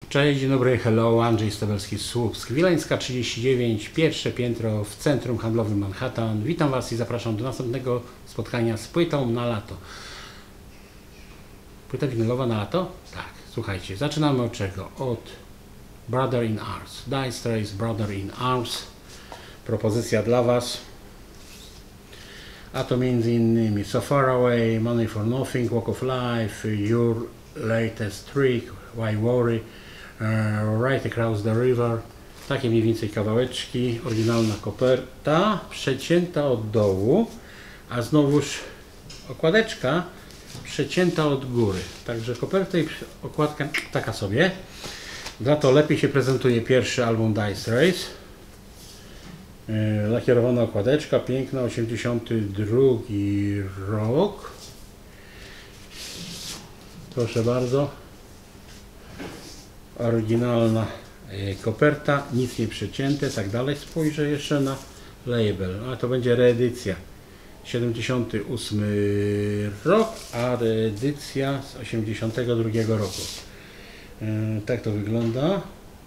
Cześć, dzień dobry, hello, Andrzej Stawelski-Słupsk, Wileńska 39, pierwsze piętro w centrum handlowym Manhattan. Witam Was i zapraszam do następnego spotkania z płytą na lato. Płyta winylowa na lato? Tak, słuchajcie, zaczynamy od czego? Od Brother in Arms, Dire Straits Brother in Arms. Propozycja dla Was. A to między innymi So Far Away, Money for Nothing, Walk of Life, Your Latest Trick, Why Worry, Right Across the River. Takie mniej więcej kawałeczki. Oryginalna koperta, przecięta od dołu, a znowuż okładeczka przecięta od góry. Także koperta i okładka taka sobie. Za to lepiej się prezentuje pierwszy album Dire Straits. Lakierowana okładeczka, piękna, 82 rok. Proszę bardzo. Oryginalna koperta, nic nie przecięte, tak dalej. Spojrzę jeszcze na label, a to będzie reedycja. 78 rok, a reedycja z 82 roku. Tak to wygląda.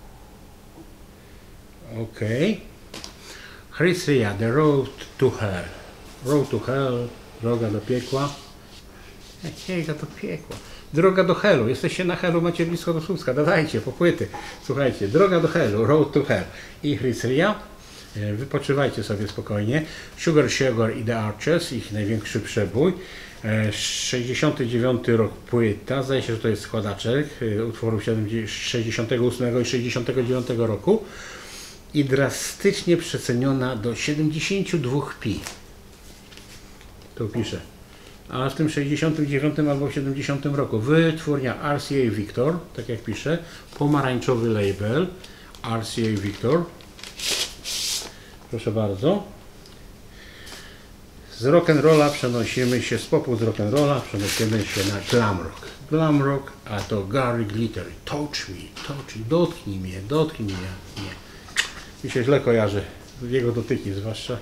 Ok. Chris Rea, The Road to Hell. Road to Hell, droga do piekła. Jakiego do piekła? Droga do Hellu. Jesteście na Hellu, macie blisko do Słupska. Dawajcie, po płyty. Słuchajcie, Droga do Hellu, Road to Hell i Chris Rea. Wypoczywajcie sobie spokojnie. Sugar i The Archers, ich największy przebój. 69 rok płyta. Zdaje się, że to jest składaczek utworów 68 i 69 roku. I drastycznie przeceniona do 72p. Tu piszę. A w tym 69 albo 70 roku wytwórnia RCA Victor, tak jak piszę, pomarańczowy label RCA Victor. Proszę bardzo. Z rock'n'rolla przenosimy się, z popu z rock'n'rolla przenosimy się na glam rock. Glam rock, a to Gary Glitter. Touch me, dotknij mnie, nie. Mi się źle kojarzy jego dotyki, zwłaszcza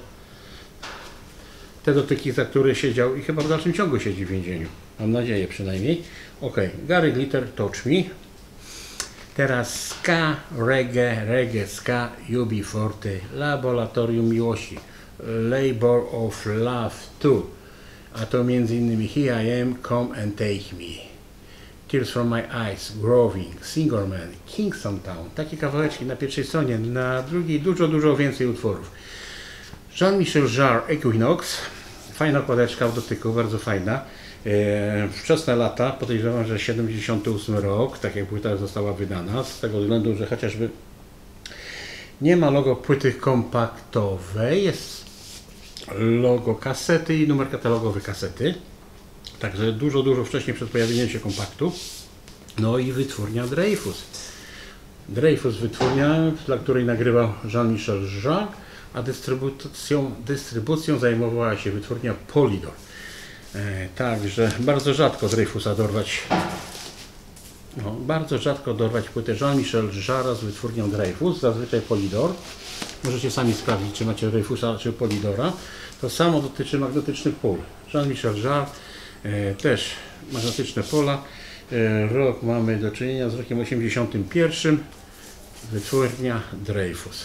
te dotyki, za które siedział i chyba w dalszym ciągu siedzi w więzieniu. Mam nadzieję przynajmniej. Ok, Gary Glitter, Touch Me. Teraz ska, reggae, ska, UB40, Laboratorium Miłości, Labor of Love 2. A to między innymi Here I Am, Come and Take Me. Tears from My Eyes, Groving, Singer Man, Kingston Town. Takie kawałeczki na pierwszej stronie, na drugiej dużo więcej utworów. Jean-Michel Jarre, Equinox. Fajna okładeczka w dotyku, bardzo fajna. Wczesne lata, podejrzewam, że 78 rok, tak jak płyta została wydana, z tego względu, że chociażby nie ma logo płyty kompaktowej, jest logo kasety i numer katalogowy kasety. Także dużo wcześniej przed pojawieniem się kompaktu. No i wytwórnia Dreyfus. Dreyfus wytwórnia, dla której nagrywał Jean-Michel Jarre, a dystrybucją zajmowała się wytwórnia Polydor. Także bardzo rzadko Dreyfusa dorwać. Bardzo rzadko dorwać płytę Jean-Michel Jarre z wytwórnią Dreyfus, zazwyczaj Polydor. Możecie sami sprawdzić, czy macie Dreyfusa czy Polydora. To samo dotyczy magnetycznych pól. Jean-Michel Jarre też magnetyczne pola. Rok mamy do czynienia z rokiem 81. Wytwórnia Dreyfus.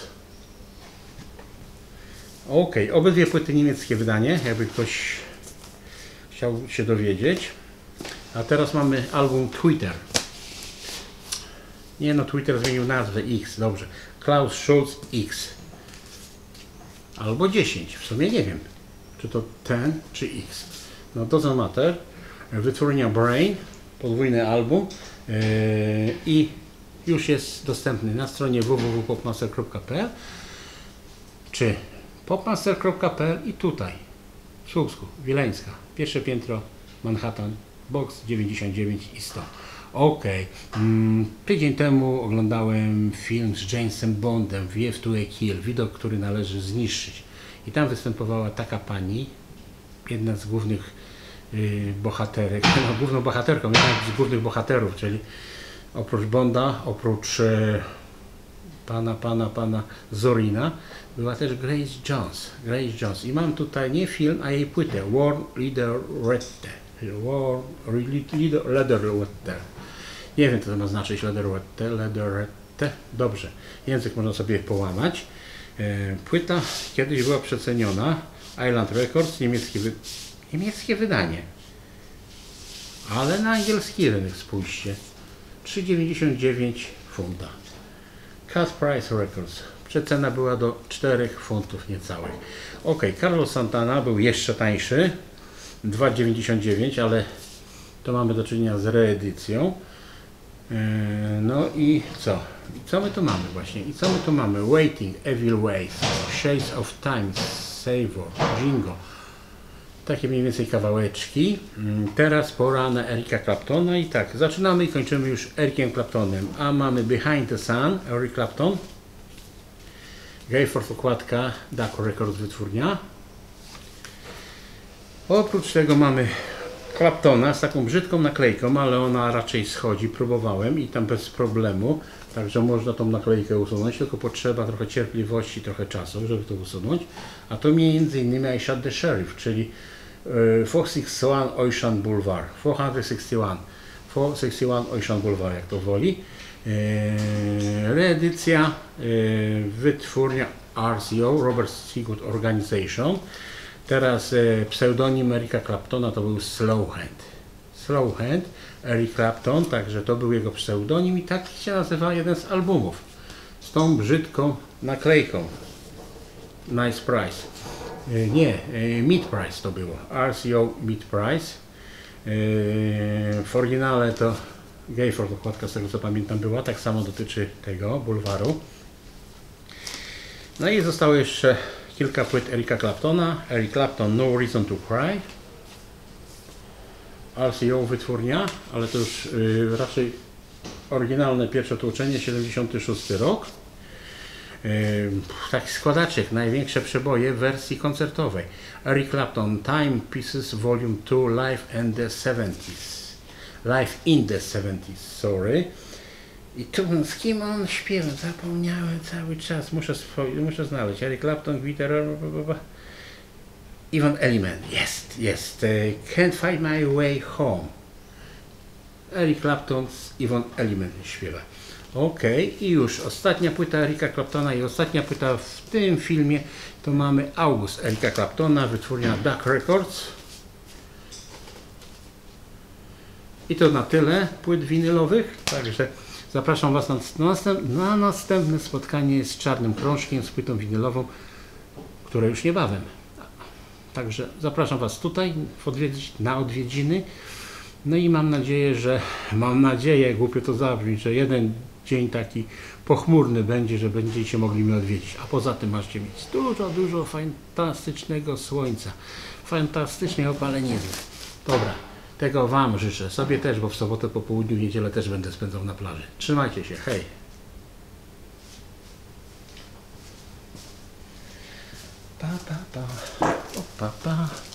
Ok, obydwie płyty niemieckie wydanie, jakby ktoś chciał się dowiedzieć. A teraz mamy album Twitter. Nie no, Twitter zmienił nazwę, X, dobrze. Klaus Schulze X. Albo 10, w sumie nie wiem, czy to ten, czy X. No to za mater. Wytwórnia Brain, podwójny album i już jest dostępny na stronie www.popmaster.pl czy popmaster.pl i tutaj w Słupsku, Wileńska, pierwsze piętro, Manhattan, box 99 i 100. Ok, tydzień temu oglądałem film z Jamesem Bondem, View to a Kill, widok, który należy zniszczyć. I tam występowała taka pani, jedna z głównych bohaterek, no, główną bohaterką, jedna z głównych bohaterów, czyli oprócz Bonda, oprócz pana Zorina, była też Grace Jones. I mam tutaj nie film, a jej płytę War Leader Letter. Nie wiem, co to ma znaczyć, lederette. Dobrze, język można sobie połamać. Płyta kiedyś była przeceniona. Island Records, niemieckie wydanie. Ale na angielski rynek spójrzcie. 3,99 funta. Cash Price Records. Przecena była do 4 funtów niecałych. Ok, Carlos Santana był jeszcze tańszy. 2,99, ale to mamy do czynienia z reedycją. No i co? I co my tu mamy właśnie? I co my tu mamy? Waiting, Evil Ways, Shades of Time, Savor, Jingo. Takie mniej więcej kawałeczki. Teraz pora na Erika Claptona i tak, zaczynamy i kończymy już Ericiem Claptonem. A mamy Behind the Sun, Eric Clapton. Gayforth okładka, Daco Records wytwórnia. Oprócz tego mamy Claptona z taką brzydką naklejką, ale ona raczej schodzi, próbowałem i tam bez problemu, także można tą naklejkę usunąć, tylko potrzeba trochę cierpliwości, trochę czasu, żeby to usunąć. A to m.in. I Shot the Sheriff, czyli 461 Ocean Boulevard, 461 Ocean Boulevard, jak to woli. Reedycja, wytwórnia RCO, Robert Sigurd Organization. Teraz pseudonim Erika Claptona to był Slowhand. Slowhand, Eric Clapton, także to był jego pseudonim i tak się nazywa jeden z albumów. Z tą brzydką naklejką. Nice Price. Nie, Mid Price to było. RCO Mid Price. W oryginale to Gayforth okładka, z tego co pamiętam, była. Tak samo dotyczy tego bulwaru. No i zostało jeszcze kilka płyt Erika Claptona. Eric Clapton, No Reason to Cry. RCO wytwórnia, ale to już raczej oryginalne pierwsze tłoczenie, 76 rok. Taki składaczek, największe przeboje w wersji koncertowej. Eric Clapton, Time Pieces Volume 2, Live in the 70s. Live in the 70s, sorry. I tu z kim on śpiewa? Zapomniałem cały czas. Muszę znaleźć. Eric Clapton, Guitar, Ivan Elliman. Jest. Can't Find My Way Home. Eric Clapton z Ivan Elliman śpiewa. Ok, i już ostatnia płyta Erika Claptona i ostatnia płyta w tym filmie to mamy August Erika Claptona, wytwórnia Duck Records. I to na tyle płyt winylowych, także zapraszam Was na następne spotkanie z Czarnym Krążkiem, z płytą winylową, które już niebawem. Także zapraszam Was tutaj na odwiedziny. No i mam nadzieję, głupio to zabrzmi, że jeden dzień taki pochmurny będzie, że będziecie mogli mnie odwiedzić. A poza tym macie mieć dużo fantastycznego słońca, fantastycznej opalenizny. Dobra, tego Wam życzę. Sobie też, bo w sobotę po południu, w niedzielę też będę spędzał na plaży. Trzymajcie się, hej! Pa, pa, pa. O, pa, pa.